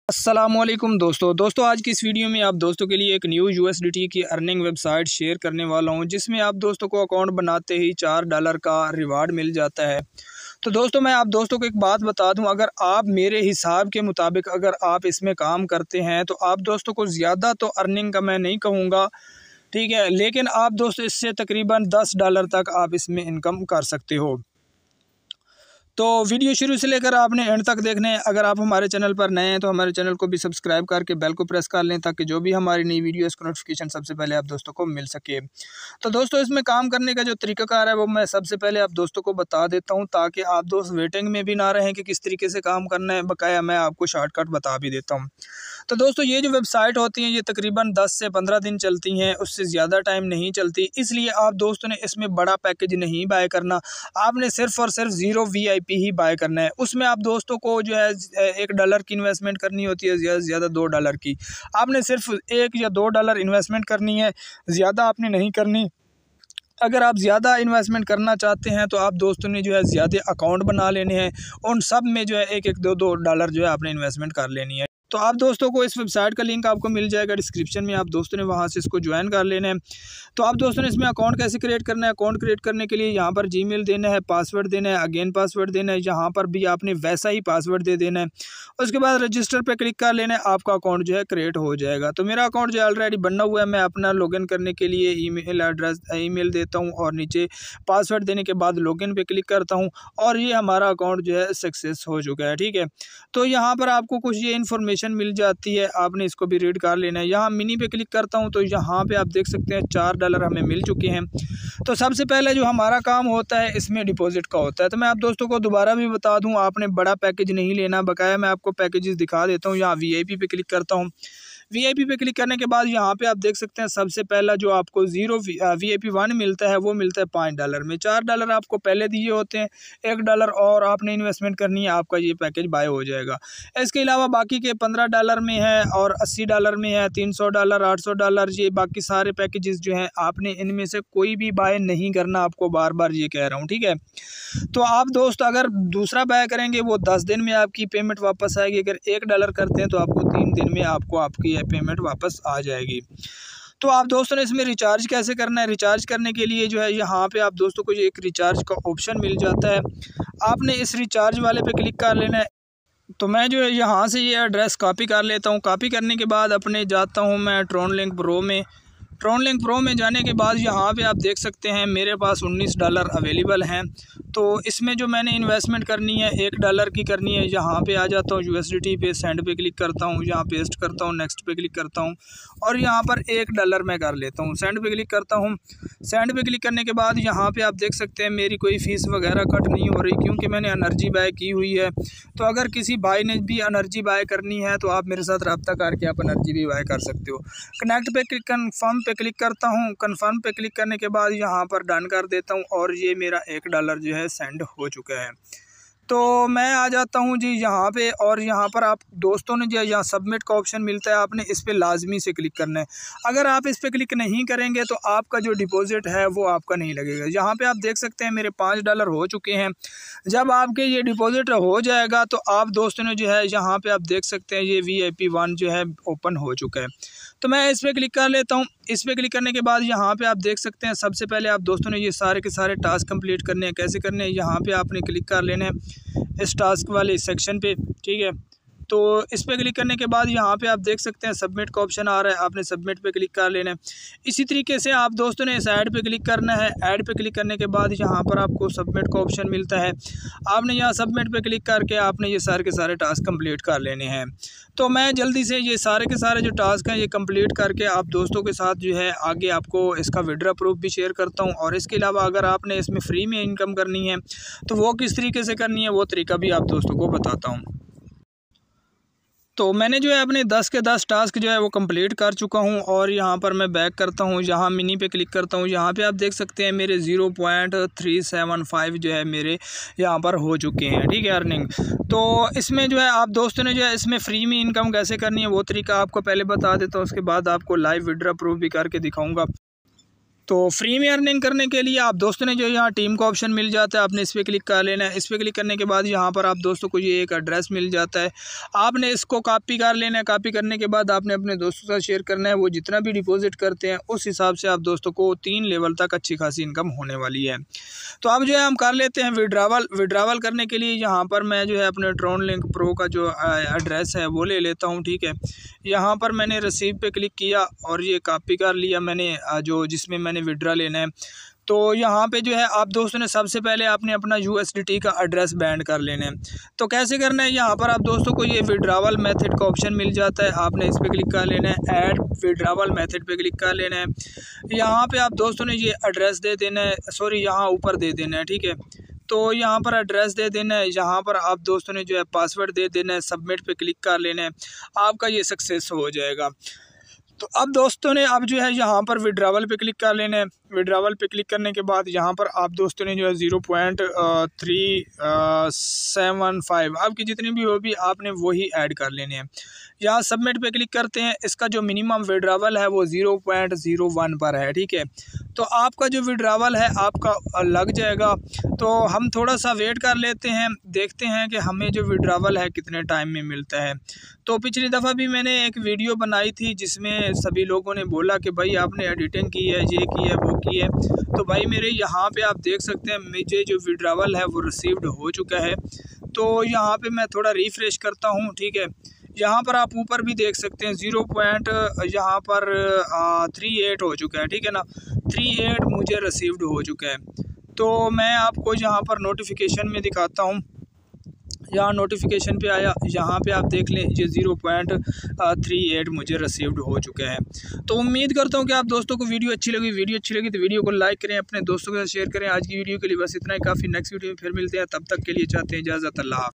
अस्सलामुअलैकुम दोस्तों आज की इस वीडियो में आप दोस्तों के लिए एक न्यू USDT की अर्निंग वेबसाइट शेयर करने वाला हूं, जिसमें आप दोस्तों को अकाउंट बनाते ही $4 का रिवार्ड मिल जाता है। तो दोस्तों मैं आप दोस्तों को एक बात बता दूं, अगर आप मेरे हिसाब के मुताबिक अगर आप इसमें काम करते हैं तो आप दोस्तों को ज़्यादा तो अर्निंग का मैं नहीं कहूँगा, ठीक है, लेकिन आप दोस्तों इससे तकरीबन $10 तक आप इसमें इनकम कर सकते हो। तो वीडियो शुरू से लेकर आपने एंड तक देखने हैं। अगर आप हमारे चैनल पर नए हैं तो हमारे चैनल को भी सब्सक्राइब करके बेल को प्रेस कर लें, ताकि जो भी हमारी नई वीडियो इसका नोटिफिकेशन सबसे पहले आप दोस्तों को मिल सके। तो दोस्तों इसमें काम करने का जो तरीकाकार है वो मैं सबसे पहले आप दोस्तों को बता देता हूँ, ताकि आप दोस्त वेटिंग में भी ना रहें कि किस तरीके से काम करना है। बकाया मैं आपको शॉर्टकट बता भी देता हूँ। तो दोस्तों ये जो वेबसाइट होती है ये तकरीबन 10 से 15 दिन चलती हैं, उससे ज़्यादा टाइम नहीं चलती। इसलिए आप दोस्तों ने इसमें बड़ा पैकेज नहीं बाय करना, आपने सिर्फ और सिर्फ ज़ीरो VIP ही बाय करना है। उसमें आप दोस्तों को जो है $1 की इन्वेस्टमेंट करनी होती है, ज़्यादा से ज़्यादा $2 की। आपने सिर्फ $1 या $2 इन्वेस्टमेंट करनी है, ज़्यादा आपने नहीं करनी। अगर आप ज़्यादा इन्वेस्टमेंट करना चाहते हैं तो आप दोस्तों ने जो है ज़्यादा अकाउंट बना लेने हैं, उन सब में जो है $1-1, $2-2 जो है आपने इन्वेस्टमेंट कर लेनी है। तो आप दोस्तों को इस वेबसाइट का लिंक आपको मिल जाएगा डिस्क्रिप्शन में, आप दोस्तों ने वहां से इसको ज्वाइन कर लेना है। तो आप दोस्तों ने इसमें अकाउंट कैसे क्रिएट करना है, अकाउंट क्रिएट करने के लिए यहाँ पर जीमेल देना है, पासवर्ड देना है, अगेन पासवर्ड देना है, यहाँ पर भी आपने वैसा ही पासवर्ड दे देना है। उसके बाद रजिस्टर पर क्लिक कर लेना है, आपका अकाउंट जो है क्रिएट हो जाएगा। तो मेरा अकाउंट जो है ऑलरेडी बना हुआ है, मैं अपना लॉगिन करने के लिए ईमेल एड्रेस ईमेल देता हूँ और नीचे पासवर्ड देने के बाद लॉगिन पे क्लिक करता हूँ और ये हमारा अकाउंट जो है सक्सेस हो चुका है, ठीक है। तो यहाँ पर आपको कुछ ये इन्फॉर्मेशन मिल जाती है, आपने इसको भी रीड कर लेना है। यहाँ मिनी पे क्लिक करता हूँ तो यहाँ पे आप देख सकते हैं $4 हमें मिल चुके हैं। तो सबसे पहले जो हमारा काम होता है इसमें डिपॉजिट का होता है। तो मैं आप दोस्तों को दोबारा भी बता दूँ, आपने बड़ा पैकेज नहीं लेना, बकाया मैं आपको पैकेजेस दिखा देता हूँ। यहाँ VIP पे क्लिक करता हूँ। VIP पे क्लिक करने के बाद यहाँ पे आप देख सकते हैं सबसे पहला जो आपको VIP 1 मिलता है वो मिलता है $5 में। $4 आपको पहले दिए होते हैं, $1 और आपने इन्वेस्टमेंट करनी है, आपका ये पैकेज बाय हो जाएगा। इसके अलावा बाकी के $15 में है और $80 में है, $300, $800, ये बाकी सारे पैकेजेस जो हैं आपने इनमें से कोई भी बाय नहीं करना, आपको बार बार ये कह रहा हूँ, ठीक है। तो आप दोस्त अगर दूसरा बाय करेंगे वो 10 दिन में आपकी पेमेंट वापस आएगी। अगर $1 करते हैं तो आपको 3 दिन में आपको आपकी पेमेंट वापस आ जाएगी। तो आप दोस्तों ने इसमें रिचार्ज कैसे करना है, रिचार्ज करने के लिए जो है यहाँ पे आप दोस्तों को एक रिचार्ज का ऑप्शन मिल जाता है, आपने इस रिचार्ज वाले पे क्लिक कर लेना है। तो मैं जो है यहाँ से ये एड्रेस कॉपी कर लेता हूँ। कॉपी करने के बाद अपने जाता हूँ मैं ट्रॉनलिंक प्रो में। ट्रॉनलिंक प्रो में जाने के बाद यहाँ पे आप देख सकते हैं मेरे पास $19 अवेलेबल हैं। तो इसमें जो मैंने इन्वेस्टमेंट करनी है $1 की करनी है। यहाँ पे आ जाता हूँ USDT पे, सेंड पे क्लिक करता हूँ, यहाँ पेस्ट करता हूँ, नेक्स्ट पे क्लिक करता हूँ और यहाँ पर $1 मैं कर लेता हूँ। सेंड पे क्लिक करता हूँ। सेंड पे क्लिक करने के बाद यहाँ पे आप देख सकते हैं मेरी कोई फ़ीस वगैरह कट नहीं हो रही, क्योंकि मैंने एनर्जी बाय की हुई है। तो अगर किसी भाई ने भी एनर्जी बाय करनी है तो आप मेरे साथ रब्ता करके आप एनर्जी भी बाय कर सकते हो। कनेक्ट पे क्लिक कन्फर्म पे क्लिक करता हूँ। कन्फर्म पे क्लिक करने के बाद यहाँ पर डन कर देता हूँ और ये मेरा $1 जो है सेंड हो चुका है। तो मैं आ जाता हूँ जी यहाँ पे, और यहाँ पर आप दोस्तों ने जो यहाँ सबमिट का ऑप्शन मिलता है, आपने इस पे लाजमी से क्लिक करना है। अगर आप इस पे क्लिक नहीं करेंगे तो आपका जो डिपॉजिट है वो आपका नहीं लगेगा। यहाँ पे आप देख सकते हैं मेरे $5 हो चुके हैं। जब आपके ये डिपॉजिट हो जाएगा तो आप दोस्तों ने जो है यहाँ पे आप देख सकते हैं ये VIP 1 जो है ओपन हो चुका है। तो मैं इस पर क्लिक कर लेता हूँ। इस पर क्लिक करने के बाद यहाँ पे आप देख सकते हैं सबसे पहले आप दोस्तों ने ये सारे के सारे टास्क कंप्लीट करने हैं। कैसे करने हैं, यहाँ पे आपने क्लिक कर लेना है इस टास्क वाले सेक्शन पे, ठीक है। तो इस पर क्लिक करने के बाद यहाँ पे आप देख सकते हैं सबमिट का ऑप्शन आ रहा है, आपने सबमिट पे क्लिक कर लेना है। इसी तरीके से आप दोस्तों ने इस ऐड पे क्लिक करना है। ऐड पे क्लिक करने के बाद यहाँ पर आपको सबमिट का ऑप्शन मिलता है, आपने यहाँ सबमिट पे क्लिक करके आपने ये सारे के सारे टास्क कंप्लीट कर लेने हैं। तो मैं जल्दी से ये सारे के सारे जो टास्क हैं ये कंप्लीट करके आप दोस्तों के साथ जो है आगे आपको इसका विड्रॉ प्रूफ भी शेयर करता हूँ। और इसके अलावा अगर आपने इसमें फ्री में इनकम करनी है तो वो किस तरीके से करनी है वो तरीका भी आप दोस्तों को बताता हूँ। तो मैंने जो है अपने 10 के 10 टास्क जो है वो कंप्लीट कर चुका हूं और यहां पर मैं बैक करता हूं, यहाँ मिनी पे क्लिक करता हूं। यहाँ पे आप देख सकते हैं मेरे 0.375 जो है मेरे यहाँ पर हो चुके हैं, ठीक है, अर्निंग। तो इसमें जो है आप दोस्तों ने जो है इसमें फ्री में इनकम कैसे करनी है वो तरीका आपको पहले बता देता हूँ, उसके बाद आपको लाइव विड्रॉ प्रूफ भी करके दिखाऊँगा। तो फ्री में अर्निंग करने के लिए आप दोस्तों ने जो यहाँ टीम का ऑप्शन मिल जाता है, आपने इस पर क्लिक कर लेना है। इस पर क्लिक करने के बाद यहाँ पर आप दोस्तों को ये एक एड्रेस मिल जाता है, आपने इसको कॉपी कर लेना है। कॉपी करने के बाद आपने अपने दोस्तों के साथ शेयर करना है। वो जितना भी डिपॉजिट करते हैं उस हिसाब से आप दोस्तों को 3 लेवल तक अच्छी खासी इनकम होने वाली है। तो अब जो है हम कर लेते हैं विड्रावल करने के लिए यहाँ पर मैं जो है अपने ट्रॉन लिंक प्रो का जो एड्रेस है वो ले लेता हूँ। ठीक है, यहाँ पर मैंने रिसीव पे क्लिक किया और ये कॉपी कर लिया मैंने जो जिसमें मैंने विड्रा लेना है। तो यहाँ पे जो है आप दोस्तों ने सबसे पहले आपने अपना USDT का एड्रेस बैंड कर लेना है। तो कैसे करना है, यहाँ पर आप दोस्तों को ये विड्रावल मेथड का ऑप्शन मिल जाता है, आपने इस पर क्लिक कर लेना है। ऐड विड्रावल मेथड पे क्लिक कर लेना है। यहाँ पे आप दोस्तों ने ये एड्रेस दे देना है, सॉरी यहाँ ऊपर दे देना है। ठीक है, तो यहाँ पर एड्रेस दे देना है, यहाँ पर आप दोस्तों ने जो है पासवर्ड दे देना है, सबमिट पे क्लिक कर लेना है, आपका ये सक्सेस हो जाएगा। तो अब दोस्तों ने अब जो है यहाँ पर विड्रावल पे क्लिक कर लेना है। विड्रावल पे क्लिक करने के बाद यहाँ पर आप दोस्तों ने जो है 0.375 आपकी जितनी भी होगी आपने वही ऐड कर लेने हैं। यहाँ सबमिट पे क्लिक करते हैं, इसका जो मिनिमम विड्रावल है वो 0.01 पर है। ठीक है, तो आपका जो विड्रावल है आपका लग जाएगा। तो हम थोड़ा सा वेट कर लेते हैं, देखते हैं कि हमें जो विड्रावल है कितने टाइम में मिलता है। तो पिछली दफ़ा भी मैंने एक वीडियो बनाई थी जिसमें सभी लोगों ने बोला कि भाई आपने एडिटिंग की है, ये की है, वो की है। तो भाई मेरे यहाँ पे आप देख सकते हैं मुझे जो विड्रावल है वो रिसीव्ड हो चुका है। तो यहाँ पे मैं थोड़ा रिफ़्रेश करता हूँ। ठीक है, यहाँ पर आप ऊपर भी देख सकते हैं 0.38 हो चुका है। ठीक है ना, 38 मुझे रिसीव्ड हो चुका है। तो मैं आपको यहाँ पर नोटिफिकेशन में दिखाता हूँ। यहाँ नोटिफिकेशन पे आया, यहाँ पे आप देख लें ये 0.38 मुझे रिसीव्ड हो चुका है। तो उम्मीद करता हूँ कि आप दोस्तों को वीडियो अच्छी लगी तो वीडियो को लाइक करें, अपने दोस्तों के साथ शेयर करें। आज की वीडियो के लिए बस इतना ही काफ़ी। नेक्स्ट वीडियो में फिर मिलते हैं, तब तक के लिए चाहते हैं इजाज़त। अल्लाह।